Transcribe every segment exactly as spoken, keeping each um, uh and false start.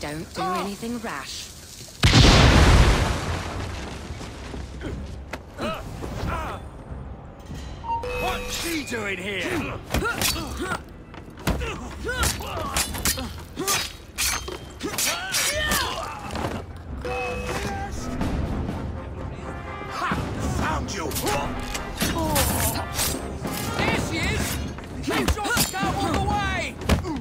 Don't do anything rash. What's she doing here? Ha! Found you! There she is! Make sure to go all the way!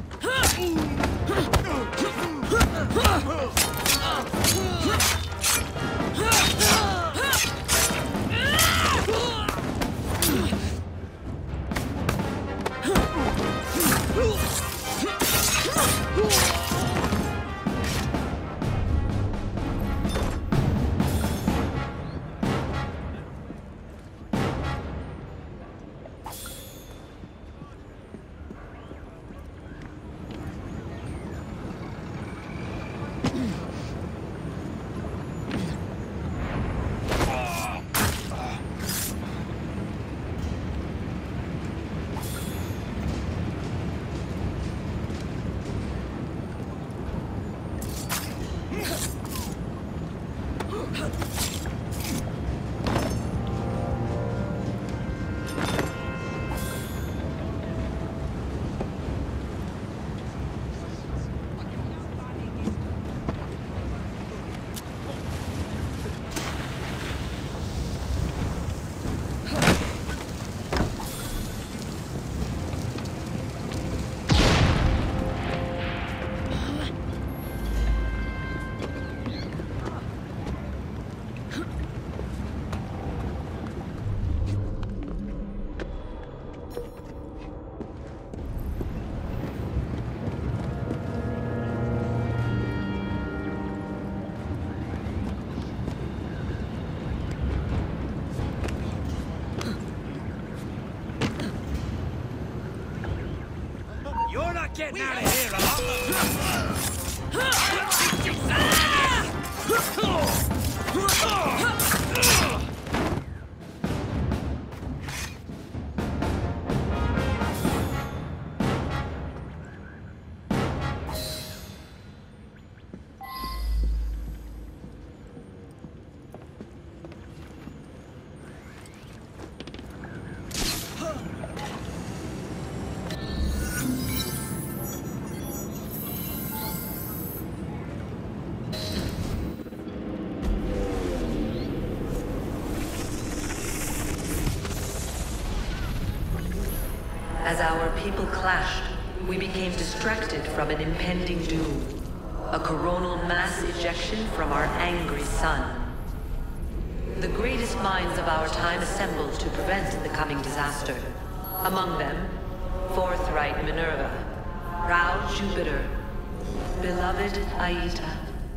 You're not getting out of here alive! As our people clashed, we became distracted from an impending doom. A coronal mass ejection from our angry sun. The greatest minds of our time assembled to prevent the coming disaster. Among them, forthright Minerva, proud Jupiter, beloved Aita.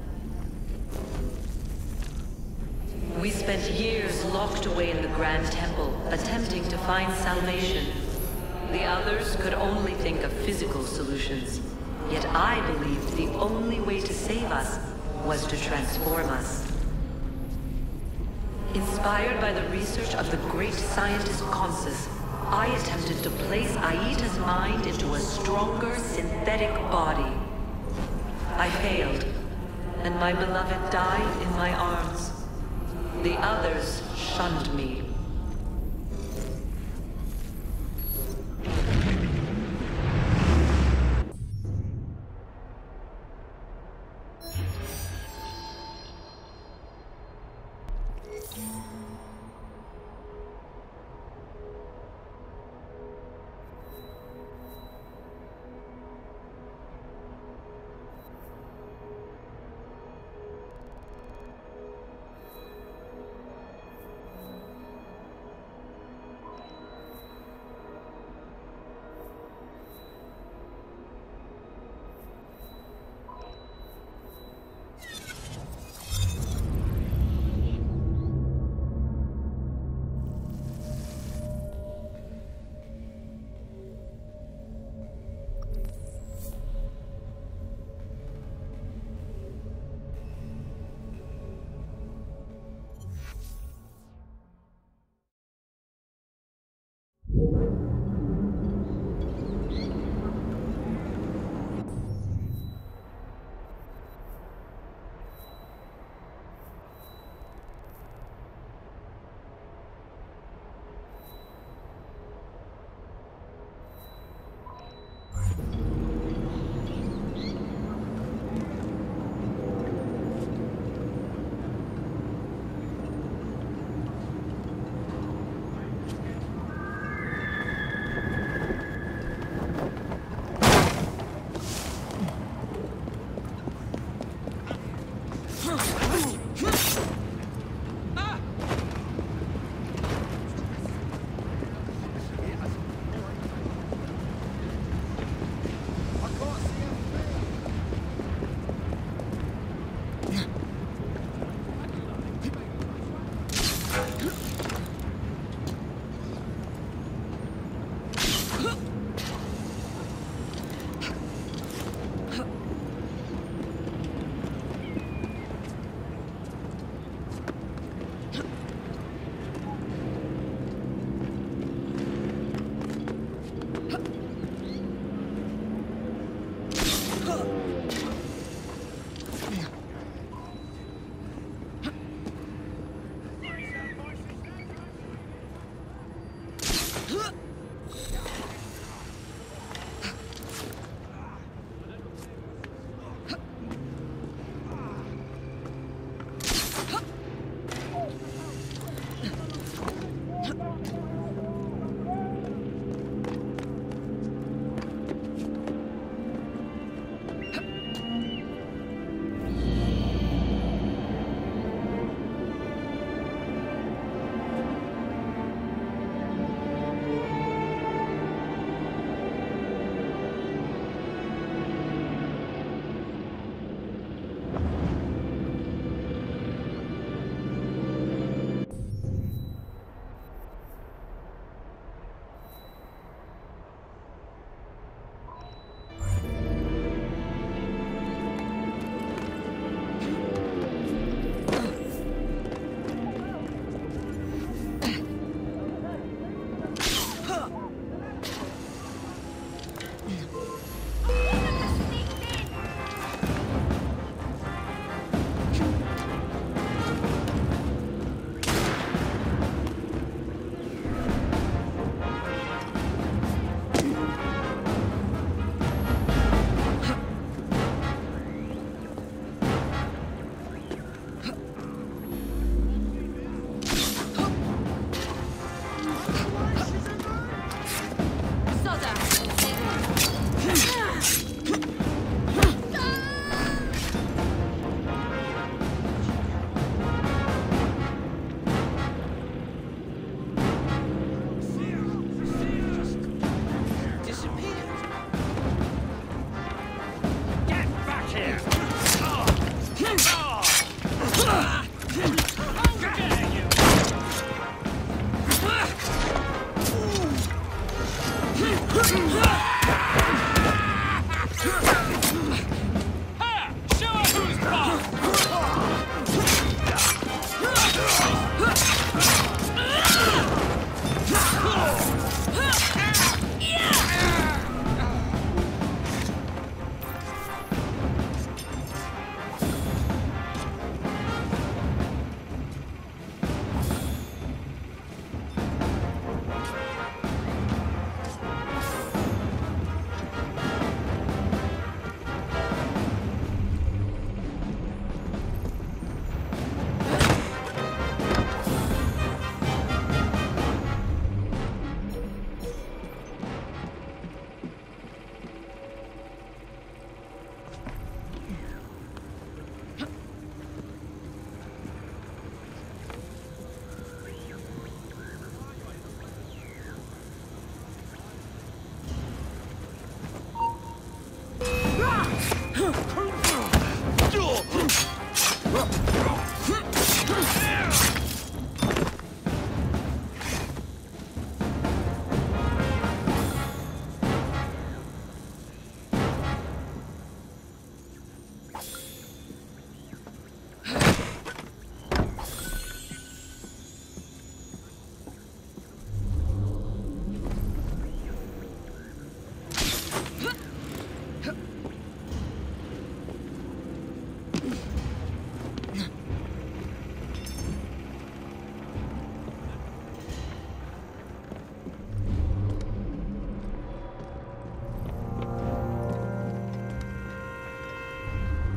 We spent years locked away in the Grand Temple, attempting to find salvation. The others could only think of physical solutions. Yet I believed the only way to save us was to transform us. Inspired by the research of the great scientist Consus, I attempted to place Aita's mind into a stronger synthetic body. I failed, and my beloved died in my arms. The others shunned me.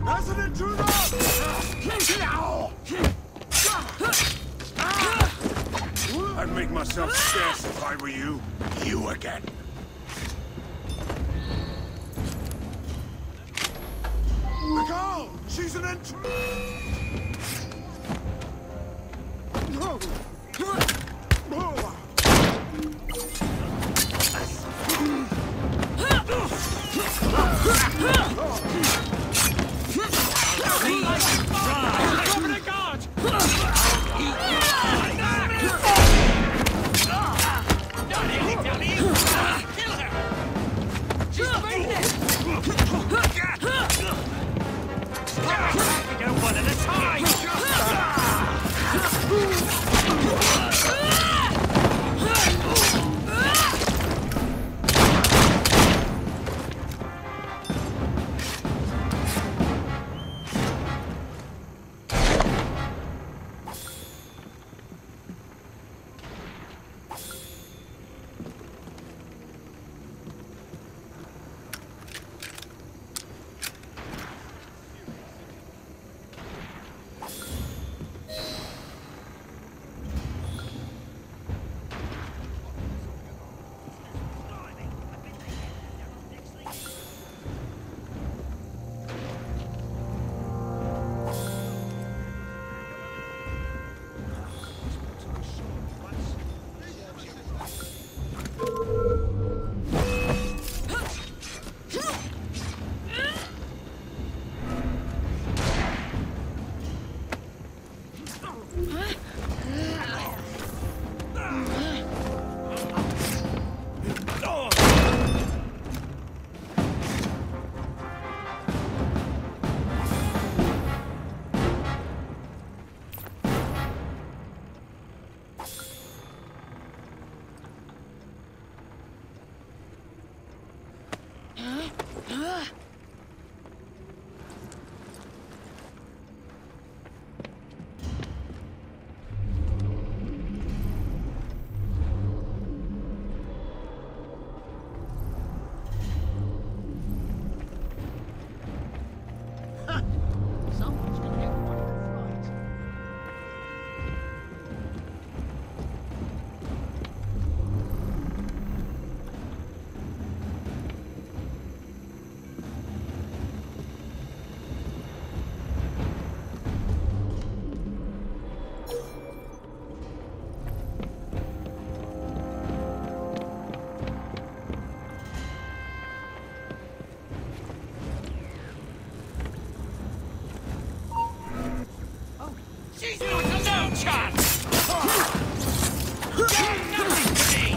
As an intruder! I'd make myself scarce if I were you. You again. The girl! She's an intruder! No! No chance! You're nothing to me!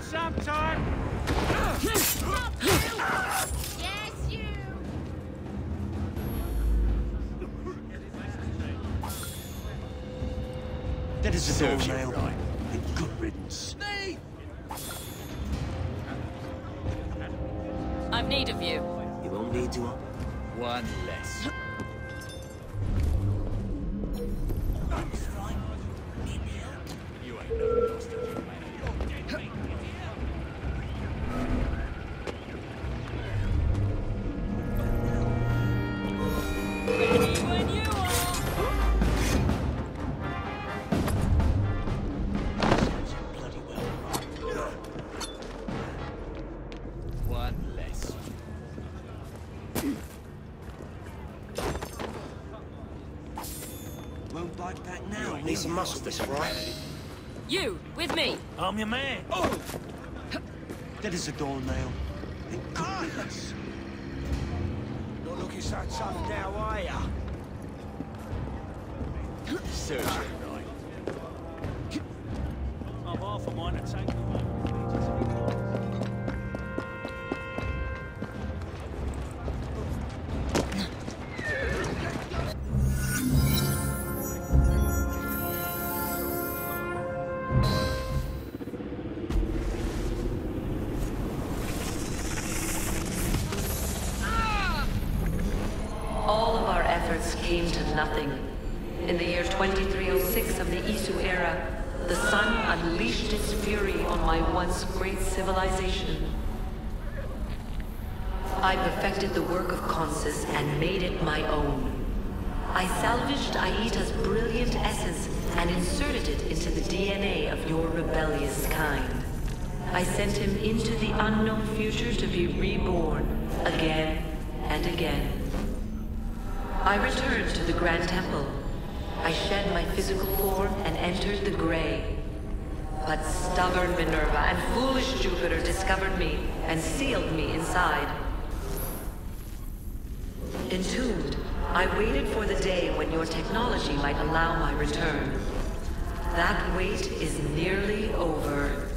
sometime. Yes, you. That is a Serves you doornail. right. Good riddance. Me! I've need of you. You won't need to. One less. When you are. Bloody well. One less. Won't bite back now. Need some muscle, this right? You, with me. I'm your man. Oh! That is a doornail. Good riddance. Not looking so tough now, are ya? Serves you right. I'm half a mind to take you. All of our efforts came to nothing. In the year twenty-three oh six of the Isu era, the sun unleashed its fury on my once great civilization. I perfected the work of Consus and made it my own. I salvaged Aita's brilliant essence and inserted it into the D N A of your rebellious kind. I sent him into the unknown future to be reborn again and again. I returned to the Grand Temple. I shed my physical form and entered the Grey. But stubborn Minerva and foolish Jupiter discovered me and sealed me inside. Entombed, I waited for the day when your technology might allow my return. That wait is nearly over.